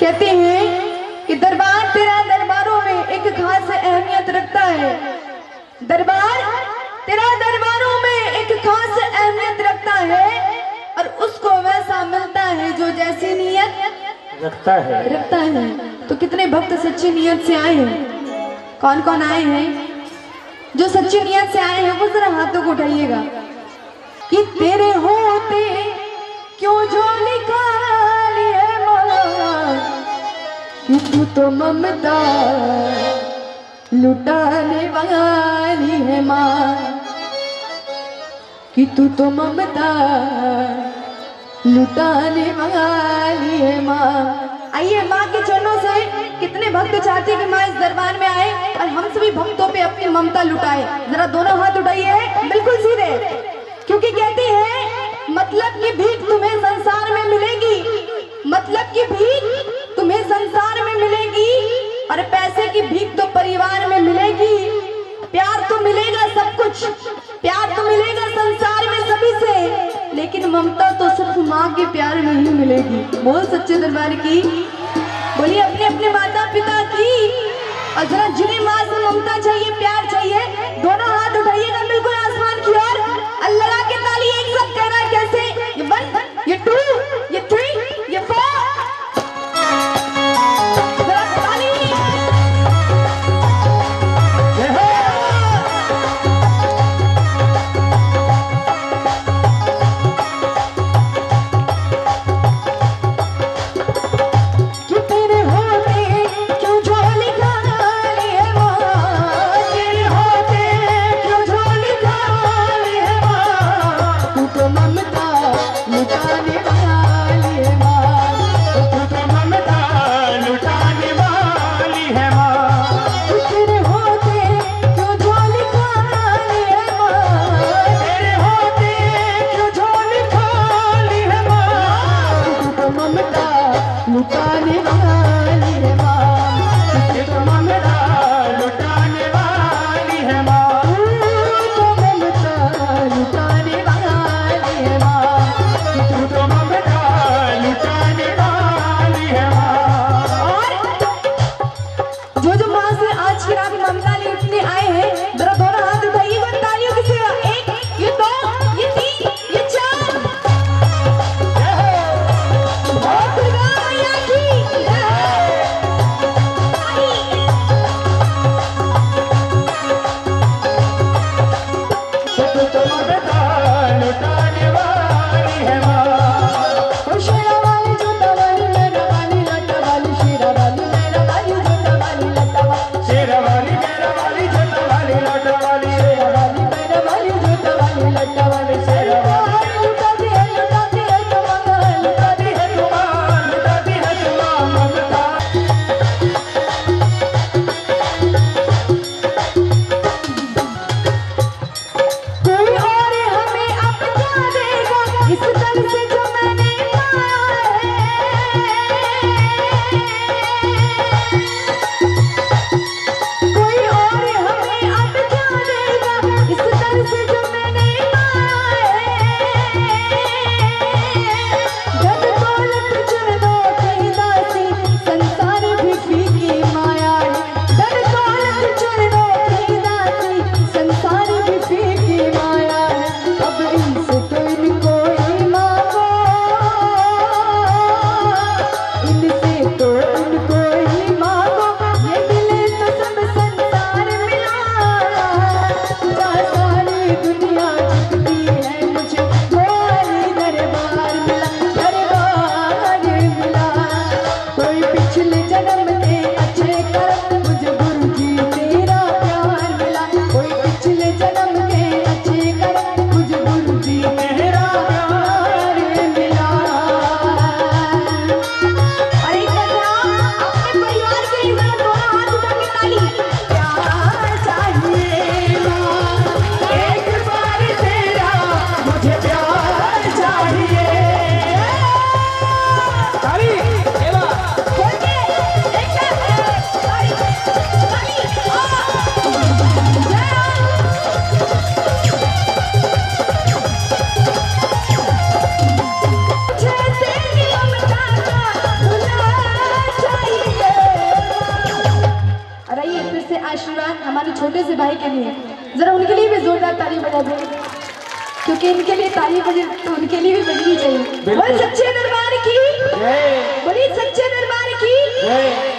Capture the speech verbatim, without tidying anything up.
कहते हैं कि दरबार तेरा दरबारों में एक खास अहमियत रखता है। दरबार तेरा दरबारों में एक खास अहमियत रखता है और उसको वैसा मिलता है जो जैसी नियत रखता है रखता है। तो कितने भक्त सच्ची नियत से आए हैं? कौन कौन आए हैं? जो सच्ची नियत से आए हैं वो जरा हाथों को उठाइएगा। कि तेरे होते क्यों झोली खाली है माँ, कि तू तो ममता लुटाने वाली है माँ, कि तू तो ममता लुटाने वाली है माँ। आइए माँ के चरणों से कितने भक्त चाहते हैं कि माँ इस दरबार में आए और हम सभी भक्तों पे अपनी ममता लुटाए। जरा दोनों हाथ उठाइए बिल्कुल सीधे, क्योंकि कहते हैं मतलब की भीख तुम्हें संसार में मिलेगी, मतलब की भीख तुम्हें संसार में मिलेगी और पैसे की भीख तो परिवार में मिलेगी। प्यार तो मिलेगा सब कुछ, प्यार तो मिलेगा संसार में सभी से, लेकिन ममता तो सिर्फ माँ के प्यार में ही मिलेगी। बोल सच्चे दरबार की, बोलिए अपने अपने माता पिता की। और जरा जिन्हें माँ से ममता चाहिए, प्यार चाहिए, दोनों हाथ उठाइएगा बिल्कुल आसमान की ओर और लगा के ताली एक साथ कहना है कैसे? ये वन, ये टू, ये थ्री, ये फोर। Oh! से आशीर्वाद हमारे छोटे से भाई के लिए, जरा उनके लिए भी जोरदार ताली बजा दें, क्योंकि इनके लिए ताली बजे तो उनके लिए भी बजनी चाहिए। बोल सच्चे दरबार की, बोलिए सच्चे दरबार की।